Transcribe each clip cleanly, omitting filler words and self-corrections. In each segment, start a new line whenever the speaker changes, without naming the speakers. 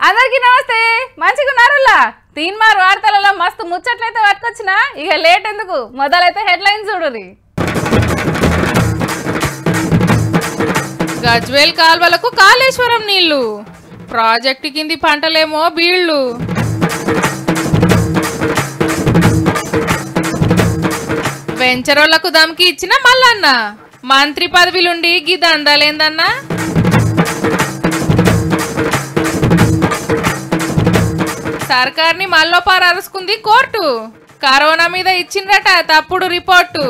అందరికీ నమస్తే. మంచిగున్నారులా? తీన్మార్ వార్తలలో మస్తు ముచ్చట్లయితే పట్టుకొచ్చినా. ఇక లేట్ ఎందుకు, మొదలైతే హెడ్లైన్స్ చూడురి. గజ్వేల్ కాల్వలకు కాళేశ్వరం నీళ్లు, ప్రాజెక్టు కింది పంటలేమో బీళ్లు. వెంచరోళ్లకు దమ్కి ఇచ్చిన మల్లన్న, మంత్రి పదవిలుండి గీ దందాలేందన్నా. సర్కార్ని మల్లోపారు అరుసుకుంది కోర్టు, కరోనా మీద ఇచ్చిందట తప్పుడు రిపోర్టు.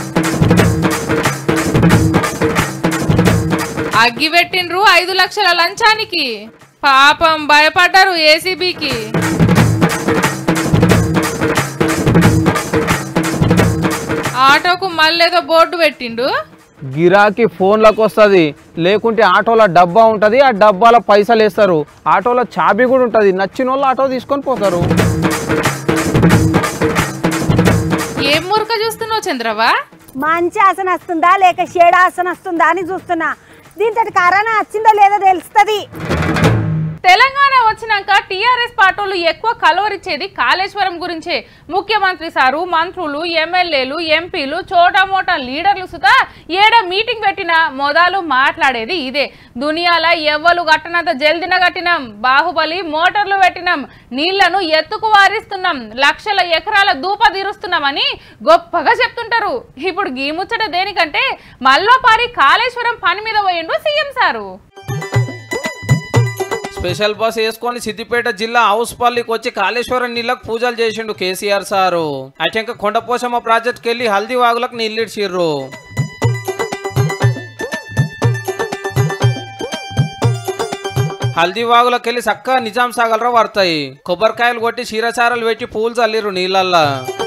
అగ్గి పెట్టిండ్రు 5 లక్షల లంచానికి, పాపం భయపడ్డారు ఏసీబీకి. ఆటోకు మళ్ళేదో బోర్డు పెట్టిండు,
గిరాకీ ఫోన్లకు వస్తుంది, లేకుంటే ఆటోలో డబ్బా ఉంటుంది, ఆ డబ్బాలో పైసలు వేస్తారు. ఆటోలో చాబీ కూడా ఉంటుంది, నచ్చిన వాళ్ళు ఆటో తీసుకొని పోతారు.
ఏం మురక చూస్తున్నావు చంద్రవా?
మంచి ఆసన వస్తుందా లేక షేడ్ ఆసన వస్తుందా అని చూస్తున్నా. దీంతో కరోనా వచ్చిందో లేదో తెలుస్తుంది.
తెలంగాణ వచ్చినాక టీఆర్ఎస్ పార్టీలు ఎక్కువ కలవరిచ్చేది కాళేశ్వరం గురించే. ముఖ్యమంత్రి సారు, మంత్రులు, ఎమ్మెల్యేలు, ఎంపీలు, చోటామోటా లీడర్లు సుతా ఏడ మీటింగ్ పెట్టినా మొదలు మాట్లాడేది ఇదే. దునియాల ఎవ్వలు కట్టనంత జల్దిన కట్టినాం, బాహుబలి మోటార్లు పెట్టినాం, నీళ్లను ఎత్తుకు వారిస్తున్నాం, లక్షల ఎకరాల దూప తీరుస్తున్నామని గొప్పగా చెప్తుంటారు. ఇప్పుడు గీ ముచ్చట దేనికంటే మల్లోపారి కాళేశ్వరం పని మీద పోయిండు సీఎం సారు.
స్పెషల్ బస్ వేసుకొని సిద్దిపేట జిల్లా హౌస్పల్లికి వచ్చి కాళేశ్వరం నీళ్లకు పూజలు చేసిండు కేసీఆర్ సారు. అటెంక కొండపోశమ్మ ప్రాజెక్ట్కి వెళ్ళి హల్దీ వాగులకు నీళ్ళిడ్చిర్రు. హల్దీ వాగులకు వెళ్ళి చక్కగా నిజాం సాగలరా పడతాయి. కొబ్బరికాయలు కొట్టి చీరచారలు పెట్టి పూలు చల్లిర్రు నీళ్ళల్లా.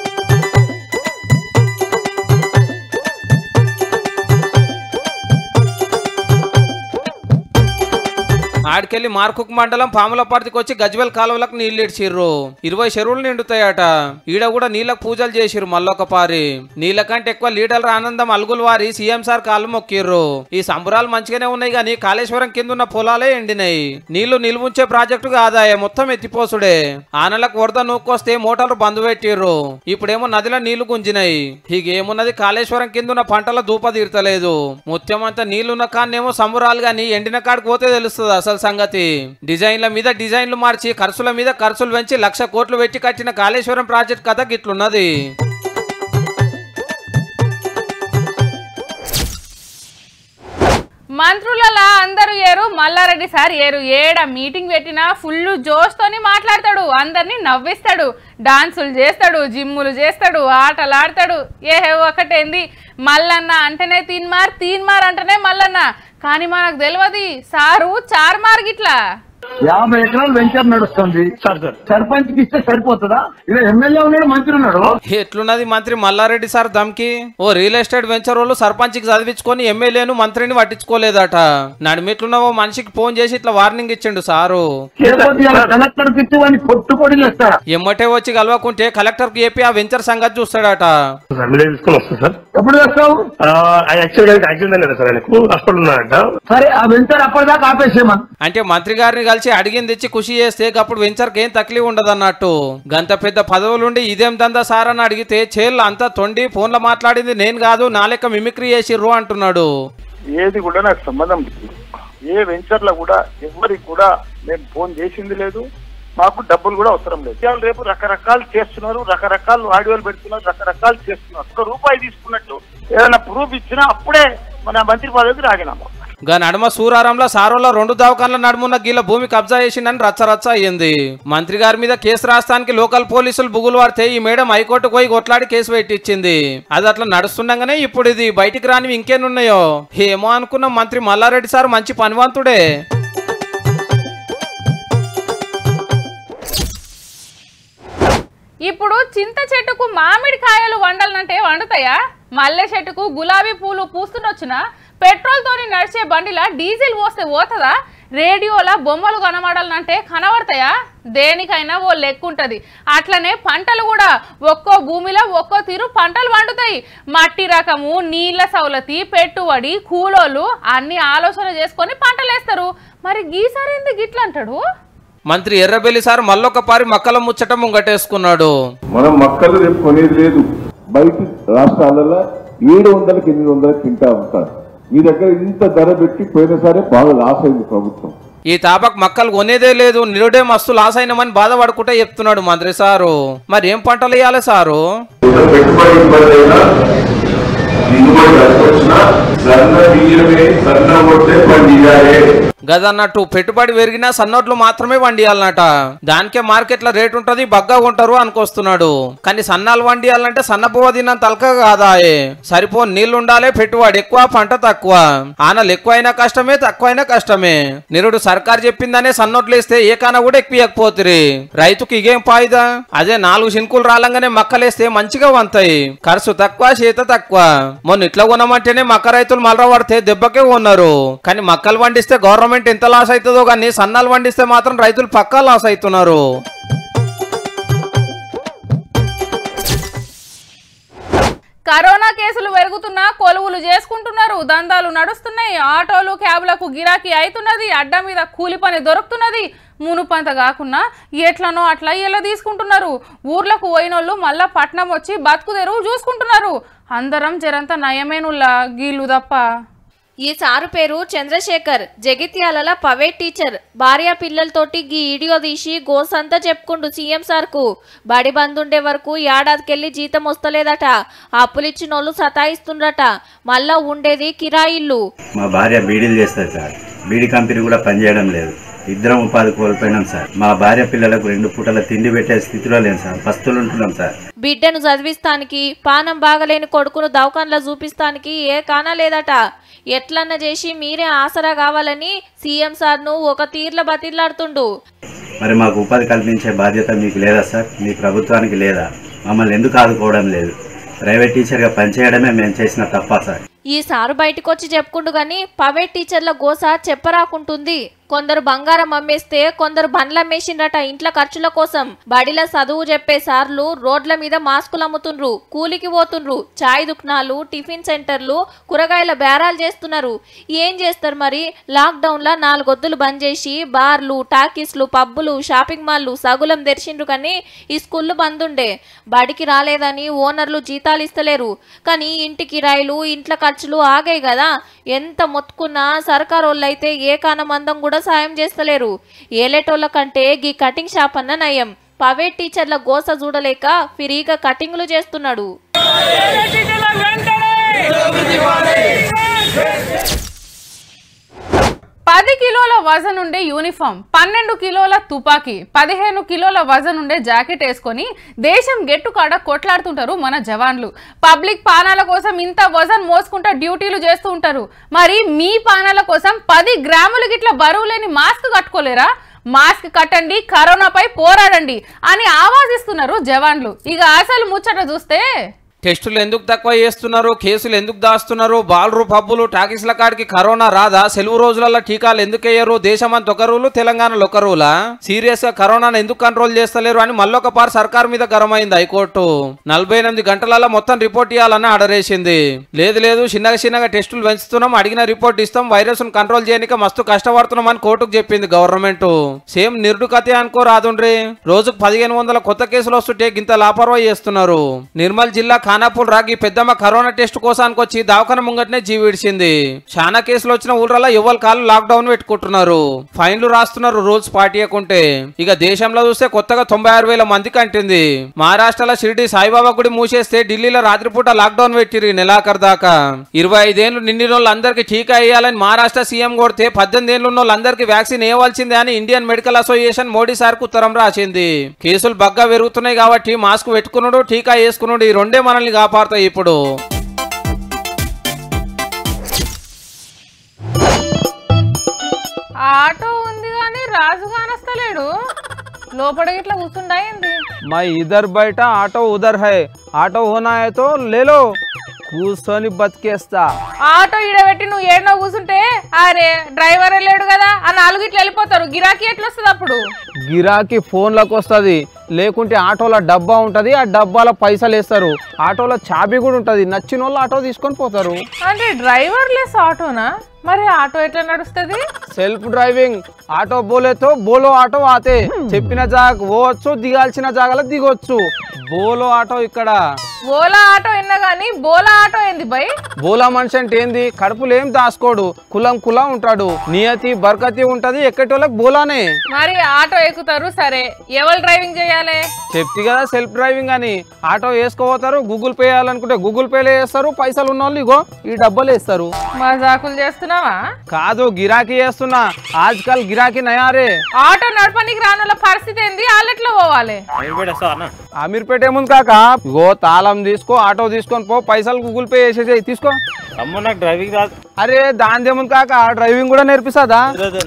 ఆడికెళ్ళి మార్కుక్ మండలం పాములపర్తికి వచ్చి గజ్వేల్ కాలువలకు నీళ్లు ఇడ్చిర్రు. 20 చెరువులు నిండుతాయట. ఈడ కూడా నీళ్లకు పూజలు చేసిర్రు మల్లొక పారి. నీళ్ల కంటే ఎక్కువ లీడర్ల ఆనందం అలుగులు వారి సీఎం సార్ కాళ్ళు మొక్కిర్రు. ఈ సంబరాలు మంచిగానే ఉన్నాయి గానీ కాళేశ్వరం కింద ఉన్న పొలాలే ఎండినాయి. నీళ్లు నిల్వుంచే ప్రాజెక్టుగా ఆదాయం మొత్తం ఎత్తిపోసుడే. ఆనలకు వరద నూక్కొస్తే మోటార్లు బంద్ పెట్టిర్రు. ఇప్పుడేమో నదిలో నీళ్లు గుంజినాయి. హీగేమున్నది, కాళేశ్వరం కింద ఉన్న పంటల దూప తీర్తలేదు. ముత్యమంతా నీళ్లున్న కాన్నేమో సంబరాలు గానీ ఎండిన కాడికి పోతే తెలుస్తుంది అసలు సంగతి. డిజైన్ల మీద డిజైన్లు మార్చి ఖర్చుల మీద ఖర్చులు పెంచి 1,00,000 కోట్లు పెట్టి కట్టిన కాళేశ్వరం ప్రాజెక్ట్ కథ గిట్లున్నది.
మంత్రులలో అందరూ ఏరు, మల్లారెడ్డి సార్ ఏరు. ఏడ మీటింగ్ పెట్టినా ఫుల్ జోష్తోని మాట్లాడతాడు, అందరినీ నవ్విస్తాడు, డాన్సులు చేస్తాడు, జిమ్ములు చేస్తాడు, ఆటలు ఆడతాడు. ఒకటేంది, మల్లన్న అంటేనే తీన్మార్ అంటేనే మల్లన్న. కానీ మనకు తెలియదు సారు చార్మార్ గిట్లా
50 ఎకరాలు వెంచర్ నడుస్తుంది. సర్పంచ్ కి ఇస్తే సరిపోతుందా? ఇలా ఎమ్మెల్యే ఉన్నాడు, మంత్రి ఉన్నాడు.
ఎట్లున్నది మంత్రి మల్లారెడ్డి సార్ దమ్కి? ఓ రియల్ ఎస్టేట్ వెంచర్ వాళ్ళు సర్పంచ్ కి చదివించుకొని ఎమ్మెల్యేను మంత్రిని పట్టించుకోలేదట. నడిమిట్లున్న ఓ మనిషికి ఫోన్ చేసి ఇట్లా వార్నింగ్ ఇచ్చిండు సారు.
కలెక్టర్ కి పొట్టుపొడి చేస్తారా?
ఎమ్మటే వచ్చి కలవకుంటే కలెక్టర్ కి చెప్పి ఆ వెంచర్ సంగతి చూస్తాడట.
ఎప్పుడు చేస్తావు? సరే, ఆ వెంచర్ అప్పటిదాకా ఆపేసేమా.
అంటే మంత్రి గారిని కలిసి అడిగింది ఇచ్చి ఖుషి చేస్తే అప్పుడు వెంచర్కి ఏం తక్లీఫ్ ఉండదు అన్నట్టు. గంత పెద్ద పదవులుండి ఇదేం దందా సార్ అని అడిగితే చేళ్ళు అంతా తొండి ఫోన్లో మాట్లాడింది నేను కాదు, నా లెక్క మిమిక్రీ చేసిర్రు అంటున్నాడు.
ఏది కూడా నాకు సంబంధం లేదు. ఏ వెంచర్ లో కూడా ఎవరికి కూడా నేను ఫోన్ చేసింది లేదు. మాకు డబ్బులు కూడా అవసరం లేదు. రేపు రకరకాలు చేస్తున్నారు, రకరకాలు ఆడియోలు పెడుతున్నారు, రకరకాలు చేస్తున్నారు. ₹1 తీసుకున్నట్టు ఏదైనా ప్రూఫ్ ఇచ్చినా అప్పుడే మన మంత్రి పదవికి రాగినాము.
గా నడుమ సూరారంలో సారోలో 2 దవాఖాన్ల నడుమున్న గీల భూమి కబ్జా చేసిందని రచ్చరచ్చ అయ్యింది. మంత్రి గారి మీద కేసు రాస్తానికి లోకల్ పోలీసులు బుగులు వాడితే ఈ మేడం హైకోర్టుకు పోయి కొట్లాడి కేసు పెట్టించింది. అది అట్లా నడుస్తుండగానే ఇప్పుడు ఇది బయటికి రానివి ఇంకేనున్నాయో ఏమో అనుకున్న మంత్రి మల్లారెడ్డి సార్ మంచి పనివంతుడే.
ఇప్పుడు చింత చెట్టుకు మామిడి కాయలు వండాలంటే వండుతాయా? మల్లె చెట్టుకు గులాబీ పూలు పూస్తున్నొచ్చునా? పెట్రోల్ తోని నడిచే బండిలా డీజిల్ పోస్తే పోతుందా? రేడియోలా బొమ్మలు కనబడాలంటే కనబడతాయా? దేనికైనా ఓ లెక్కుంటది. అట్లనే పంటలు కూడా ఒక్కో భూమిలో ఒక్కో తీరు పంటలు పండుతాయి. మట్టి రకము, నీళ్ల సౌలతి, పెట్టుబడి, కూలోళ్ళు అన్ని ఆలోచన చేసుకొని పంటలు వేస్తారు. మరి గీసారి ఎందుకు గిట్లా అంటాడు?
మంత్రి ఎర్రబెల్లి సార్ మళ్ళొకపారి మక్కల ముచ్చట ముంగటేసుకున్నాడు.
మనం మక్కలు రేపు కొనేది లేదు, బయట రాష్ట్రాలలో 700కి 800 తింటా ఉంటారు. ఈ దగ్గర ఇంత ధర పెట్టి పోయిన సరే బాగా లాస్ అయింది ప్రభుత్వం.
ఈ తాపక్ మక్కలు కొనేదే లేదు, నిరుడే మస్తు లాస్ అయినామని బాధపడుకుంటే చెప్తున్నాడు మంత్రి సారు. మరి ఏం పంటలు వేయాలి సారు? గదన్నట్టు పెట్టుబడి పెరిగినా సన్నోట్లు మాత్రమే వండియాలన్నట. దానికే మార్కెట్ లో రేట్ ఉంటది, బగ్గా ఉంటారు అనుకొస్తున్నాడు. కానీ సన్నాలు వండియాలంటే సన్నపువ్వ తిన్నంత తలక కాదాయే. సరిపో నీళ్లు ఉండాలి, పెట్టుబడి ఎక్కువ, పంట తక్కువ. ఆనలు ఎక్కువైనా కష్టమే, తక్కువైనా కష్టమే. నిరుడు సర్కారు చెప్పిందనే సన్నోట్లు వేస్తే ఏ కాన కూడా ఎక్కువపోతురి. రైతుకి ఇగేం ఫాయిదా? అదే 4 శింకులు రాలంగానే మక్కలేస్తే మంచిగా వంతాయి, ఖర్చు తక్కువ, చేత తక్కువ. మొన్న ఇట్లా కొనమంటేనే మక్క రైతులు మలర పడితే దెబ్బకే ఉన్నారు. కానీ మక్కలు వండిస్తే గవర్నమెంట్ ఎంత లాస్ అవుతుందో కానీ సన్నాలు వండిస్తే మాత్రం రైతులు పక్కా లాస్ అవుతున్నారు.
కరోనా కేసులు పెరుగుతున్నా కొలువులు చేసుకుంటున్నారు, దందాలు నడుస్తున్నాయి, ఆటోలు క్యాబ్లకు గిరాకీ అవుతున్నది, అడ్డ మీద కూలి పని దొరుకుతున్నది. మునుపంత కాకుండా ఎట్లనో అట్లా ఇలా తీసుకుంటున్నారు. ఊర్లకు పోయినోళ్ళు మళ్ళా పట్నం వచ్చి బతుకు తెరువు చూసుకుంటున్నారు. అందరం జరంత నయమేనుల్లా గీళ్ళు తప్ప.
ఈ సారు పేరు చంద్రశేఖర్, జగిత్యాల ప్రైవేట్ టీచర్. భార్య పిల్లలతోటి గీ వీడియో తీసి గోసంతా చెప్పుకుండు సీఎం సార్కు. బడి బంద్ ఉండే వరకు ఏడాదికెళ్ళి జీతం వస్తలేదట, అప్పులిచ్చినోళ్ళు సతాయిస్తుండట, మళ్ళా ఉండేది కిరాయిల్లు.
మా భార్య బీడీలు చేస్తారు సార్, బీడీ కంపెనీ కూడా పనిచేయడం లేదు. ఇద్దరం ఉపాధి కోల్పోయినాం సార్. మా భార్య పిల్లలకు 2 పూటల తిండి పెట్టే స్థితిలో లేం సార్, పస్తులు ఉంటున్నాం సార్.
బిడ్డను చదివిస్తానికి, పానం బాగలేని కొడుకును దవాఖానలో చూపిస్తానికి ఏ కానా లేదట. ఎట్లన్నా చేసి మీరే ఆసరా కావాలని సీఎం సార్ను ఒక తీర్ల బతిలాడుతుండు.
మరి మాకు ఉపాధి కల్పించే బాధ్యత మీకు లేదా సార్? మీ ప్రభుత్వానికి లేదా? మమ్మల్ని ఎందుకు ఆదుకోవడం లేదు? ప్రైవేట్ టీచర్గా పనిచేయడమే మేము చేసిన తప్ప సార్.
ఈ సారు బయటకొచ్చి చెప్పుకుంటూ గాని ప్రైవేట్ టీచర్ల గోస చెప్పరాకుంటుంది. కొందరు బంగారం అమ్మేస్తే కొందరు బండ్లు అమ్మేసిండ్రట ఇంట్ల ఖర్చుల కోసం. బడిల చదువు చెప్పే సార్లు రోడ్ల మీద మాస్కులు అమ్ముతుండ్రు, కూలికి పోతుండ్రు, చాయ్ దుకాణాలు, టిఫిన్ సెంటర్లు, కూరగాయల బేరాలు చేస్తున్నారు. ఏం చేస్తారు మరి? లాక్డౌన్ లా 4 గొద్దులు బంద్ చేసి బార్లు, టాకీస్లు, పబ్బులు, షాపింగ్ మాల్లు సగులం తెరిచిండ్రు. కానీ ఈ స్కూళ్ళు బంద్ ఉండే. బడికి రాలేదని ఓనర్లు జీతాలు ఇస్తలేరు. కానీ ఇంటి కిరాయిలు, ఇంట్ల ఖర్చులు ఆగాయి కదా. ఎంత మొత్తుకున్నా సర్కారు వాళ్ళైతే ఏ కానమందం కూడా సాయం చేస్తలేరు. ఏలేటోళ్ళ కంటే గీ కటింగ్ షాప్ అన్న నయం. ప్రైవేట్ టీచర్ల గోస చూడలేక ఫ్రీగా కటింగ్లు చేస్తున్నాడు.
10 కిలోల వజన్ ఉండే యూనిఫామ్, 12 కిలోల తుపాకీ, 15 కిలోల వజన్ ఉండే జాకెట్ వేసుకొని దేశం గెట్టుకాడ కొట్లాడుతుంటారు మన జవాన్లు. పబ్లిక్ పానాల కోసం ఇంత వజన్ మోసుకుంటా డ్యూటీలు చేస్తూ ఉంటారు. మరి మీ పానాల కోసం 10 గ్రాములు గిట్ల బరువు లేని మాస్క్ కట్టుకోలేరా? మాస్క్ కట్టండి, కరోనాపై పోరాడండి అని ఆవాజిస్తున్నారు జవాన్లు. ఇక అసలు ముచ్చట చూస్తే
టెస్టులు ఎందుకు తక్కువ చేస్తున్నారు, కేసులు ఎందుకు దాస్తున్నారు, బాల్రు పబ్బులు టాకీస్ల కాడికి కరోనా రాదా, సెలవు రోజులలో టీకాలు ఎందుకు వేయరు, దేశమంత ఒక రూలు తెలంగాణలో ఒక రూలా, సీరియస్ గా కరోనాను ఎందుకు కంట్రోల్ చేస్తలేరు అని మళ్ళొకపారి సర్కార్ మీద గరమైంది హైకోర్టు. 48 గంటలలో మొత్తం రిపోర్ట్ ఇవ్వాలని ఆర్డర్ వేసింది. లేదు చిన్నగా టెస్టులు పెంచుతున్నాం, అడిగిన రిపోర్ట్ ఇస్తాం, వైరస్ ను కంట్రోల్ చేయడానికి మస్తు కష్టపడుతున్నాం అని కోర్టుకు చెప్పింది గవర్నమెంట్. సేమ్ నిర్డు కథే అనుకో రాదుండ్రి. రోజుకు 1500 కొత్త కేసులు వస్తుంటే గింత లాపర్వాయి చేస్తున్నారు. నిర్మల్ జిల్లా ఖానాపూర్ రాగి పెద్దమ్మ కరోనా టెస్ట్ కోసానికి వచ్చి దవాఖాన ముంగటనే జీవిడిచింది. చాలా కేసులు వచ్చిన ఊళ్ళలో ఎవరి కాళ్ళు లాక్ డౌన్ పెట్టుకుంటున్నారు, ఫైన్లు రాస్తున్నారు రూల్స్ పాటియకుంటే. ఇక దేశంలో చూస్తే కొత్తగా 96,000 మందికి అంటింది. మహారాష్ట్రలో షిరిడి సాయిబాబా గుడి మూసేస్తే ఢిల్లీలో రాత్రిపూట లాక్ డౌన్ పెట్టిరు నెలాఖరు దాకా. 25 ఏళ్లు నిండిన వాళ్ళందరికీ టీకా వేయాలని మహారాష్ట్ర సీఎం కొడితే 18 ఏళ్లు ఉన్న వాళ్ళందరికీ వ్యాక్సిన్ వేయవలసిందే అని ఇండియన్ మెడికల్ అసోసియేషన్ మోడీ సార్కు ఉత్తరం రాసింది. కేసులు బగ్గా పెరుగుతున్నాయి కాబట్టి మాస్క్ పెట్టుకున్నాడు, టీకా వేసుకున్నాడు, ఈ రెండే మనల్ని కాపాడతాయి. ఇప్పుడు
ఆటో ఉంది కానీ రాజు కానస్తలేడు, లోపల ఇట్లా కూర్చుండాయింది.
मैं इधर बैठा, ऑटो उधर है, ऑटो होना है तो ले लो, కూర్చొని బతికేస్తా.
ఆటో ఈడబెట్టి నువ్వు ఏడనో కూర్చుంటే అరే డ్రైవర్ లేడు కదా ఆ 4 ఇట్లా వెళ్ళిపోతారు. గిరాకీ ఎట్లా వస్తుంది అప్పుడు?
గిరాకీ ఫోన్లకు వస్తుంది, లేకుంటే ఆటోలో డబ్బా ఉంటది, ఆ డబ్బాలో పైసలు వేస్తారు. ఆటోలో చాబీ కూడా ఉంటది, నచ్చిన వాళ్ళు ఆటో తీసుకొని పోతారు.
అంటే డ్రైవర్ లెస్ ఆటోనా? మరి ఆటో ఎట్లా నడుస్తుంది?
సెల్ఫ్ డ్రైవింగ్ ఆటో బోలేతో బోలో ఆటో ఆతే, చెప్పిన జాగ పోవచ్చు, దిగాల్సిన జాగలో దిగొచ్చు. బోలో ఆటో ఇక్కడ.
ఓలా ఆటో ఎన్నా గానీ బోలా ఆటో ఏంది బై?
బోలా మనిషి అంటే ఏంది? కడుపులో ఏం దాసుకోడు, కులం కులం ఉంటాడు, నియతి బర్కతి ఉంటది, ఎక్కటోళ్ళకి బోలానే.
మరి ఆటో ఎక్కుతారు సరే, ఎవరు డ్రైవింగ్ చేయాలి?
చెప్తి కదా సెల్ఫ్ డ్రైవింగ్ అని. ఆటో వేసుకోపోతారు, గూగుల్ పే చేయాలనుకుంటే గూగుల్ పేలో వేస్తారు, పైసలు ఉన్న వాళ్ళు ఇగో ఈ డబ్బులు వేస్తారు.
మజాకులు చేస్తున్నావా?
కాదు, గిరాకీ చేస్తున్నా. ఆజ్కల్ గిరాకీ నయారే.
ఆటో నడపనికి రానుల పరిస్థితి ఏంది? వాళ్ళెట్లో పోవాలి?
అమీర్పేట ఏముంది కాక, ఇగో తాళం తీసుకో, ఆటో తీసుకొని పో, పైసలు గూగుల్ పే చేసేసి తీసుకో.
నాకు డ్రైవింగ్ రాదు.
అరే దాని ఏముంది కాక, డ్రైవింగ్ కూడా నేర్పిస్తుందా?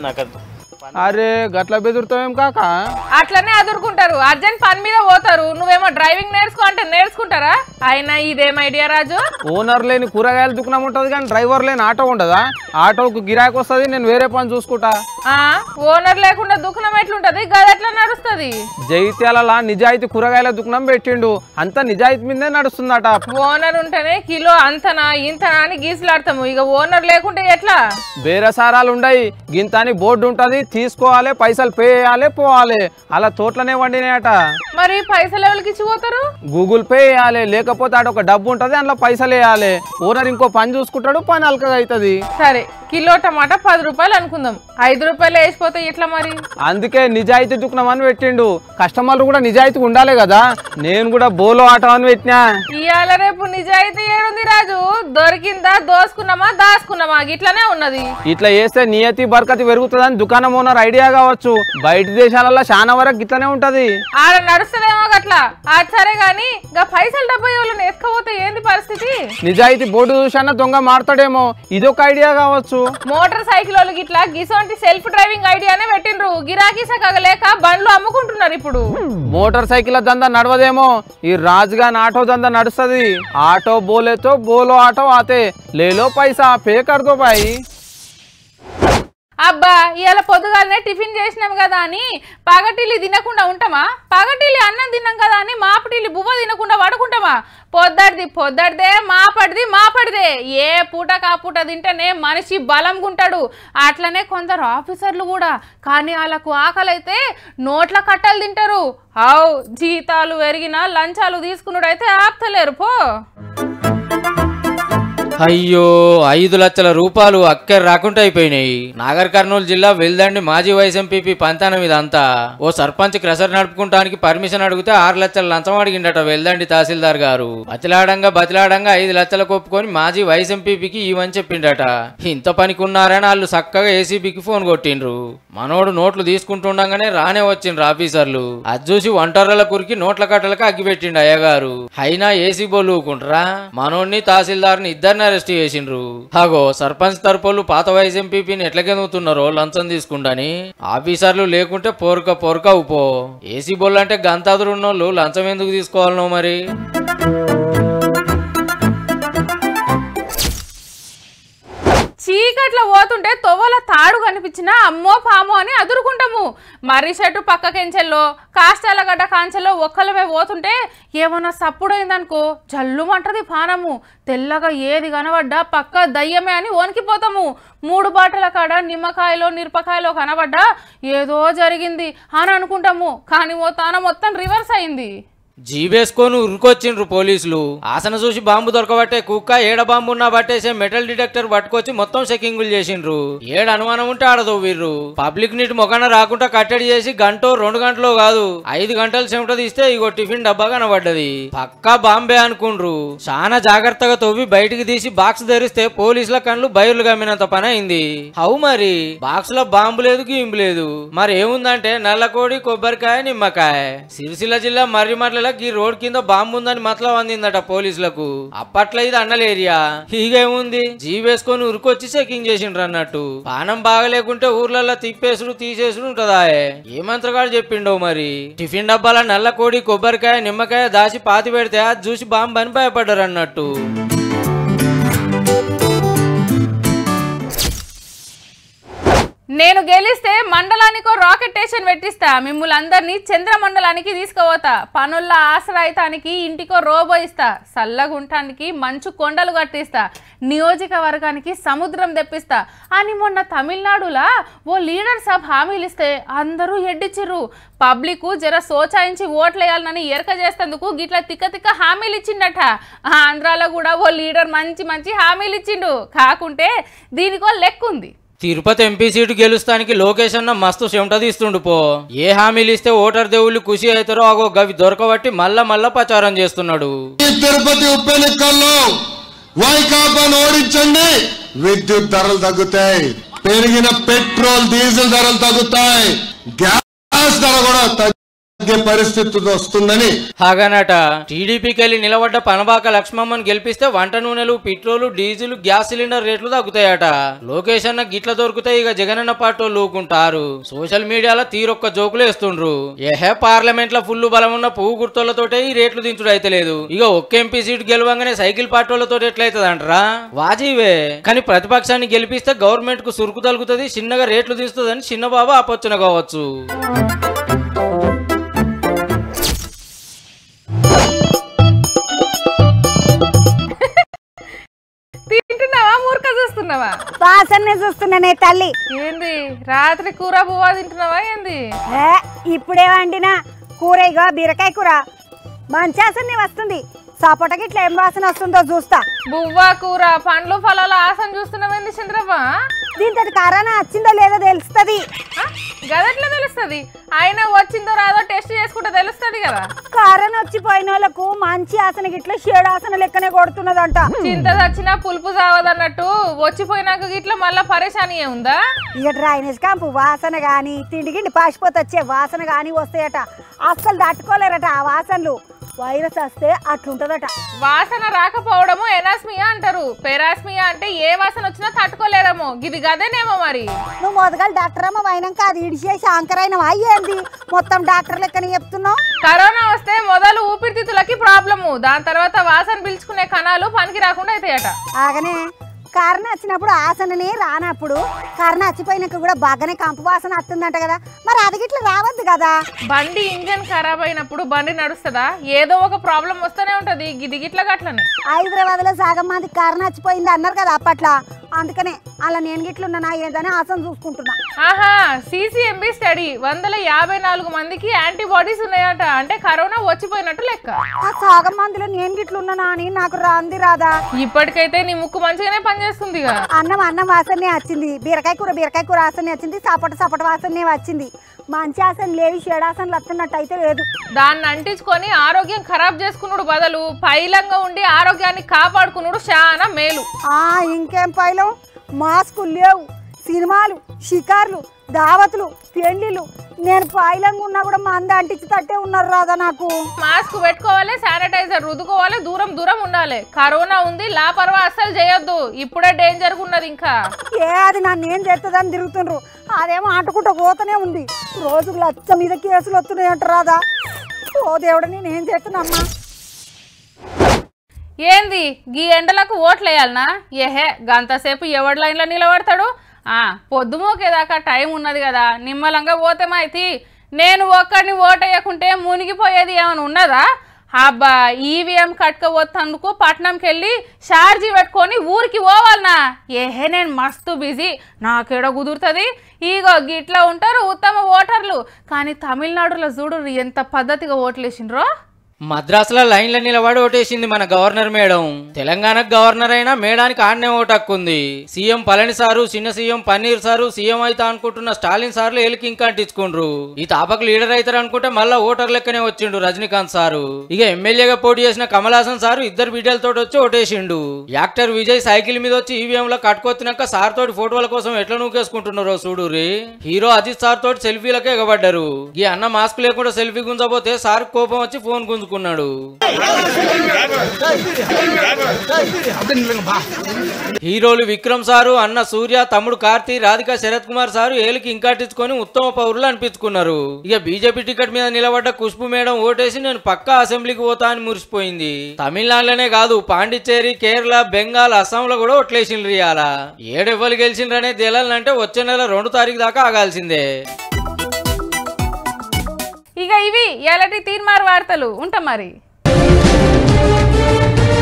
అరే గట్ల బెదురుతావేం కాక?
అట్లనే అదురుకుంటారు, అర్జెంట్ పని మీద పోతారు, నువ్వేమో డ్రైవింగ్ నేర్చుకో అంటే నేర్చుకుంటారా? అయినా ఇదేం ఐడియా రాజు?
ఓనర్ లేని కూరగాయల దుకాణం ఉంటది కానీ డ్రైవర్ లేని ఆటో ఉండదా? ఆటోకు గిరాకీ వస్తుంది, నేను వేరే పని చూసుకుంటా.
ఓనర్ లేకుండా దుకాణం ఎట్లుంటది? గదెట్లా నడుస్తుంది?
జైత్యాల నిజాయితీ కూరగాయల దుకాణం పెట్టిండు, అంతా నిజాయితీ మీదే నడుస్తుందట.
ఓనర్ ఉంటేనే కిలో అంతనా ఇంతనా అని గీసులాడతాము, ఇక ఓనర్ లేకుంటే ఎట్లా?
బేరసారాలు ఉండయి, గింత అని బోర్డు ఉంటది, తీసుకోవాలి, పైసలు పే చేయాలి, పోవాలి. అలా తోటలోనే వండినాయట.
మరి పైసలు ఎవరికి ఇచ్చిపోతారు?
గూగుల్ పే చేయాలి, లేకపోతే ఆడ ఒక డబ్బు ఉంటది, అందులో పైసలు వేయాలి. ఓనర్ ఇంకో పని చూసుకుంటాడు, పని అల్కగా అవుతుంది.
సరే, కిలో టమాటా 10 రూపాయలు అనుకుందాం, 5 రూపాయలు వేసిపోతే ఎట్లా మరి?
అందుకే నిజాయితీ దుకాణం అని పెట్టిండు. కస్టమర్లు కూడా నిజాయితీ ఉండాలి కదా. నేను కూడా బోలో ఆటో అని పెట్టినా.
ఇవాళ రేపు నిజాయితీ ఏడుంది రాజు? దొరికిందా, దోసుకున్నామా, దాచుకున్నామా, ఇట్లానే ఉన్నది.
ఇట్లా చేస్తే నియతి బర్కతి పెరుగుతుందని దుకాణం ఓనర్ ఐడియా కావచ్చు. బయట దేశాలలో చాలా వరకు ఇట్లానే ఉంటది.
ఆడ నడుస్తుందేమో గట్లా. సరే గాని పైసలు డబ్బు వాళ్ళని ఎత్తుకపోతే ఏంది పరిస్థితి?
నిజాయితీ బోర్డు చూసాన దొంగ మారుతాడేమో, ఇదొక ఐడియా కావచ్చు.
మోటార్ సైకిల్ వాళ్ళు గిట్లా గిసోంటి సెల్ఫ్ డ్రైవింగ్ ఐడియానే పెట్టిండ్రు, గిరాకీ సగలేక బండ్లు అమ్ముకుంటున్నారు ఇప్పుడు.
మోటార్ సైకిల్ దందా నడవదేమో, ఈ రాజుగాన్ ఆటో దందా నడుస్తుంది. ఆటో బోలేతో బోలో ఆటో ఆతే, లేలో పైసా పే కర్దో బాయి.
అబ్బా ఇవాళ పొద్దుగాలనే టిఫిన్ చేసినాం కదా అని పగటిల్లి తినకుండా ఉంటామా? పగటిల్లి అన్నం తిన్నాం కదా అని మాపటిల్లి బువ్వ తినకుండా పడుకుంటామా? పొద్దడిదే మాపడిదే. ఏ పూట కాపూట తింటేనే మనిషి బలంగుంటాడు. అట్లనే కొందరు ఆఫీసర్లు కూడా, కానీ వాళ్ళకు ఆకలి అయితే నోట్ల కట్టలు తింటారు. జీతాలు పెరిగినా లంచాలు తీసుకున్నాడు అయితే ఆపుతలేరు పో.
అయ్యో 5 లక్షల రూపాయలు అక్కర రాకుండా అయిపోయినాయి. నాగర్ కర్నూలు జిల్లా వెల్దండి మాజీ వైస్ ఎంపీపీ పంతానం ఇదంతా. ఓ సర్పంచ్ క్రషర్ నడుపుకుంటానికి పర్మిషన్ అడిగితే 6 లక్షల లంచం అడిగిండట వెల్దండి తహసీల్దార్ గారు. బతిలాడంగా 5 లక్షలకు ఒప్పుకొని మాజీ వైస్ ఎంపీపీకి ఇవని చెప్పిండట. ఇంత పనికున్నారని వాళ్ళు చక్కగా ఏసీబీకి ఫోన్ కొట్టిండ్రు. మనోడు నోట్లు తీసుకుంటుండగానే రానే వచ్చిండ్రు ఆఫీసర్లు. అది చూసి ఒంటర్ల కురికి నోట్ల కట్టలకు అగ్గిపెట్టిండు అయ్యగారు. అయినా ఏసీ బోలుకుంటారా? మనోడిని తహసీల్దార్ని ఇద్దరిని అరెస్ట్ చేసిండ్రు. హాగో సర్పంచ్ తరపులు పాత వైస్ ఎంపీపీని ఎట్లకెందుతున్నారో లంచం తీసుకుంటాని. ఆఫీసర్లు లేకుంటే పోరక ఉపో. ఏసీ బోల్ అంటే గంతాదురున్నోళ్ళు లంచం ఎందుకు తీసుకోవాలనో మరి.
చీకట్లో పోతుంటే తొవ్వల తాడు కనిపించినా అమ్మో పామో అని అదురుకుంటాము. మర్రి చెట్టు పక్క కెంచెల్లో కాష్టాల గడ్డ కాంచెల్లో ఒక్కలమే పోతుంటే ఏమన్నా సప్పుడైందనుకో జల్లుమంటది పానము. తెల్లగా ఏది కనబడ్డా పక్క దయ్యమే అని వణికిపోతాము. 3 బాటల కాడ నిమ్మకాయలో నిరపకాయలో కనబడ్డా ఏదో జరిగింది అని అనుకుంటాము. కానీ ఓ తాన మొత్తం రివర్స్ అయింది.
జీవేసుకొని ఉరికొచ్చిండ్రు పోలీసులు. ఆసన చూసి బాంబు దొరకబట్టే కుక్క ఏడ బాంబు ఉన్నా బట్టేసే మెటల్ డిటెక్టర్ పట్టుకొచ్చి మొత్తం చెకింగులు చేసిండ్రు. ఏడ అనుమానం ఉంటే ఆడదోవ్విర్రు. పబ్లిక్ నీటి మొఖాన రాకుండా కట్టడి చేసి 1-2 గంటలో కాదు 5 గంటలు చెమట తీస్తే ఇగో టిఫిన్ డబ్బా కనబడ్డది. పక్కా బాంబే అనుకుండ్రు. చాలా జాగ్రత్తగా తవ్వి బయటికి తీసి బాక్స్ ధరిస్తే పోలీసుల కళ్ళు బయర్లు గమ్మినంత పని అయింది. అవు మరి బాక్స్ లో బాంబు లేదు గీంబు లేదు. మరి ఏముందంటే నల్లకోడి కొబ్బరికాయ నిమ్మకాయ. సిరిసిల్ల జిల్లా మర్రిమర్ల ఈ రోడ్ కింద బాంబు ఉందని మతలం అందిందట పోలీసులకు. అప్పట్లో ఇది అన్నల ఏరియా. హీగేముంది జీవేసుకొని ఉరికొచ్చి చెకింగ్ చేసిండ్రు అన్నట్టు. పానం బాగలేకుంటే ఊర్లలో తిప్పేసుడు తీసేసుడు ఉంటదా? ఏ మంత్రగాడు చెప్పిండో మరి. టిఫిన్ డబ్బాల నల్ల కోడి కొబ్బరికాయ నిమ్మకాయ దాచి పాతి పెడితే అది చూసి బాంబు అని భయపడ్డారు అన్నట్టు.
నేను గెలిస్తే మండలానికో రాకెట్ స్టేషన్ పెట్టిస్తా, మిమ్మల్ని అందరినీ చంద్రమండలానికి తీసుకుపోతా, పనుల ఆశ్రయితానికి ఇంటికో రోబో ఇస్తా, సల్లగుంటానికి మంచు కొండలు కట్టిస్తా, నియోజకవర్గానికి సముద్రం తెప్పిస్తా అని మొన్న తమిళనాడులా ఓ లీడర్ సబ్ హామీలు ఇస్తే అందరూ ఎడ్డిచ్చిర్రు. పబ్లిక్ జర సోచాయించి ఓట్లేయాలని ఎరక చేసేందుకు గిట్ల తిక్క తిక్క హామీలు ఇచ్చిండట. ఆంధ్రాలో కూడా ఓ లీడర్ మంచి మంచి హామీలు ఇచ్చిండు. కాకుంటే దీనికో లెక్కుంది.
తిరుపతి ఎంపీ సీటు గెలుస్తానికి లోకేష్ అన్న మస్తు చెమట తీస్తుండు పో. ఏ హామీలు ఇస్తే ఓటర్ దేవుళ్ళు ఖుషి అవుతారో అగో గవి దొరకబట్టి మళ్ళా ప్రచారం చేస్తున్నాడు.
తిరుపతి ఉప ఎన్నికల్లో వైకాపాను ఓడించండి, విద్యుత్ ధరలు తగ్గుతాయి, పెరిగిన పెట్రోల్ డీజిల్ ధరలు తగ్గుతాయి, గ్యాస్ ధర కూడా తగ్గే పరిస్థితి వస్తుందని
హాగనట. టీడీపీకి వెళ్ళి నిలబడ్డ పనబాక లక్ష్మమ్మని గెలిపిస్తే వంట నూనెలు, పెట్రోల్, డీజిల్, గ్యాస్ సిలిండర్ రేట్లు తగ్గుతాయట. లోకేష్ అన్న గిట్ల దొరుకుతాయి, ఇక జగనన్న పార్టీ లూకుంటారు. సోషల్ మీడియాలో తీరొక్క జోకులు వేస్తుండ్రు. ఏహే పార్లమెంట్ లో ఫుల్ బలం ఉన్న పువ్వు గుర్తులతోటే ఈ రేట్లు దించుడు అయితే లేదు. ఇక ఒక్క ఎంపీ సీటు గెలవంగానే సైకిల్ పార్టీలతో ఎట్లయితుంది అంటారా? వాజీవే. కానీ ప్రతిపక్షాన్ని గెలిపిస్తే గవర్నమెంట్ కు సురుకు తలుగుతుంది, చిన్నగా రేట్లు తీస్తుందని చిన్నబాబు ఆపొచ్చున కావచ్చు.
తింటున్నావా మూర్ఖ చూస్తున్నావా?
వాసన్నే చూస్తున్నానే తల్లి.
ఏంది రాత్రి కూర బువ్వా తింటున్నావా ఏంది?
ఇప్పుడే వండినా కూర, ఇగో బీరకాయ కూర. మంచి వాసనే వస్తుంది. సపోటకి ఇట్లా ఏం వాసన వస్తుందో చూస్తా.
బువ్వా కూర, పండ్లు ఫలాల ఆసన చూస్తున్నావేంది చంద్రవ్వ?
దీంతో కరోనా వచ్చిందో లేదో తెలుస్తుంది.
గదట్లా తెలుస్తుంది? అయినా వచ్చిందో రాదో టెస్ట్ చేసుకుంటే తెలుస్తుంది కదా.
కరోనా వచ్చిపోయిన వాళ్ళకు మంచి ఆసన గిట్ల షేడాసన లెక్కనే కొడుతున్నదంట.
చింత చచ్చినా పులుపు సావదన్నట్టు వచ్చిపోయినాక గిట్ల మళ్ళా పరేషాని ఉందా?
ఇక డ్రైనేజ్ కాంపు వాసన గాని, తిండి గిండి పాసిపోతే వచ్చే వాసన గాని వస్తాయట. అస్సలు తట్టుకోలేరట ఆ వాసనలు. వైరస్ వస్తే అట్లుంటదట.
వాసన రాకపోవడము ఎనాస్మియా అంటారు. పెరాస్మియా అంటే ఏ వాసన వచ్చినా తట్టుకోలేరమో. ఇది గదేనేమో మరి.
నువ్వు మొదగలు డాక్టర్ అమ్మ అయినాక అది ఇడిచేసి ఆంకరైన అయ్యేంది మొత్తం డాక్టర్ లెక్కని చెప్తున్నావు.
కరోనా వస్తే మొదలు ఊపిరితిత్తులకి ప్రాబ్లము, దాని తర్వాత వాసన పీల్చుకునే కణాలు పనికి రాకుండా అవుతాయట.
ఆగనే కరోనా వచ్చినప్పుడు ఆసననే రానప్పుడు కరోనా వచ్చిపోయినాక కూడా బాగానే కంపు వాసన వస్తుందంట కదా, మరి అది గిట్ల రావద్దు కదా.
బండి ఇంజన్ ఖరాబ్ అయినప్పుడు బండి నడుస్తుందా? ఏదో ఒక ప్రాబ్లం వస్తూనే ఉంటది. గిది గిట్ల గట్లనే.
హైదరాబాద్ లో సగం మంది కరోనా వచ్చిపోయింది అన్నారు కదా అప్పట్లో, అందుకనే అలా నేను గిట్లున్నా ఏదైనా ఆసన చూసుకుంటున్నా.
ఆహా, సిసిఎంబి స్టడీ 154 మందికి యాంటీబాడీస్ ఉన్నాయట. అంటే కరోనా వచ్చిపోయినట్టు లెక్క.
ఆ సగం మందిలో నేను గిట్లున్నా అని నాకు రాంది రాదా?
ఇప్పటికైతే నీ ముక్కు మంచిగానే పనిచేస్తుంది.
అన్నం వాసనే వచ్చింది, బీరకాయ కూర వాసనే వచ్చింది, సపోట వాసనే వచ్చింది. మంచి ఆసన లేవి షేడాసనలు వస్తున్నట్టు అయితే లేదు.
దాన్ని అంటించుకొని ఆరోగ్యం ఖరాబ్ చేసుకున్నాడు బదులు పైలంగా ఉండి ఆరోగ్యాన్ని కాపాడుకున్నాడు చాలా మేలు.
ఇంకేం పైలం? మాస్కులు లేవు, సినిమాలు, షికార్లు, దావతులు, పెళ్లిళ్ళు. నేను పైలంగా ఉన్నా కూడా మంది అంటించి తట్టే ఉన్నారు రాదా నాకు.
మాస్క్ పెట్టుకోవాలి, శానిటైజర్ రుద్దుకోవాలి, దూరం ఉండాలి. కరోనా ఉంది, లాపర్వా అస్సలు చేయొద్దు. ఇప్పుడే డేంజర్ ఉన్నది. ఇంకా
అది నన్ను ఏం చేస్తుందని తిరుగుతుండ్రు, అదేమో అంటుకుంటూ పోతూనే ఉంది. రోజుకు 1,00,000 మీద కేసులు వస్తున్నాయి అంట రాదా. ఓ దేవుడు, నేనేం చేస్తున్నామ్మా?
ఏంది గీ ఎండలకు ఓట్లేయాలనా? ఏహే గంతసేపు ఎవడి లైన్లో నిలబడతాడు? పొద్దుమోకేదాకా టైం ఉన్నది కదా, నిమ్మలంగా పోతేమైతే. నేను ఒక్కడిని ఓటేయకుంటే మునిగిపోయేది ఏమైనా ఉన్నదా? అబ్బా, ఈవీఎం కట్టుకోవద్దందుకు పట్నంకి వెళ్ళి ఛార్జీ పెట్టుకొని ఊరికి పోవాలనా? ఏహే నేను మస్తు బిజీ, నాకేడ కుదురుతుంది. ఇగో గిట్లా ఉంటారు ఉత్తమ ఓటర్లు. కానీ తమిళనాడులో చూడు ఎంత పద్ధతిగా ఓట్లేసిండ్రో.
మద్రాసులో లైన్ల నిలబడి ఓటేసింది మన గవర్నర్ మేడం. తెలంగాణకు గవర్నర్ అయినా మేడానికి ఆడనే ఓటు హక్కుంది. సీఎం పళని సారు, చిన్న సీఎం పన్నీర్ సారు, సీఎం అయితే అనుకుంటున్న స్టాలిన్ సార్లు ఏలికి ఇంకా అంటించుకుండ్రు. ఈ తాపకు లీడర్ అవుతారు అనుకుంటే మళ్ళా ఓటర్ లెక్కనే వచ్చిండు రజనీకాంత్ సారు. ఇక ఎమ్మెల్యేగా పోటీ చేసిన కమల్ హాసన్ సారు ఇద్దరు బిడ్డలతో వచ్చి ఓటేసిండు. యాక్టర్ విజయ్ సైకిల్ మీద వచ్చి ఈవీఎం లో కట్టుకొచ్చినాక సార్ తోటి ఫోటోల కోసం ఎట్లా నూకేసుకుంటున్నారో చూడురి. హీరో అజిత్ సార్ తోటి సెల్ఫీలకే ఎగబడ్డారు. ఈ అన్న మాస్క్ లేకుండా సెల్ఫీ గుంజబోతే సార్ కోపం వచ్చి ఫోన్ గుంజు గుంజుకున్నాడు. హీరోలు విక్రమ్ సారు, అన్న సూర్య, తమ్ముడు కార్తీ, రాధిక, శరత్ కుమార్ సారు ఏలికి ఇంకాటించుకొని ఉత్తమ పౌరులు అనిపించుకున్నారు. ఇక బీజేపీ టికెట్ మీద నిలబడ్డ ఖుష్బు మేడం ఓటేసి నేను పక్కా అసెంబ్లీకి పోతా అని మురిసిపోయింది. తమిళనాడులోనే కాదు, పాండిచ్చేరి, కేరళ, బెంగాల్, అస్సాంలో కూడా ఓట్లేసిండ్రు. ఇయాల ఏడెవ్వరు గెలిచిండ్రనే తేలాలంటే వచ్చే నెల 2 తారీఖు దాకా ఆగాల్సిందే.
ఇక ఇవి ఎలాంటి తీర్మార్ వార్తలు ఉంటా మరి.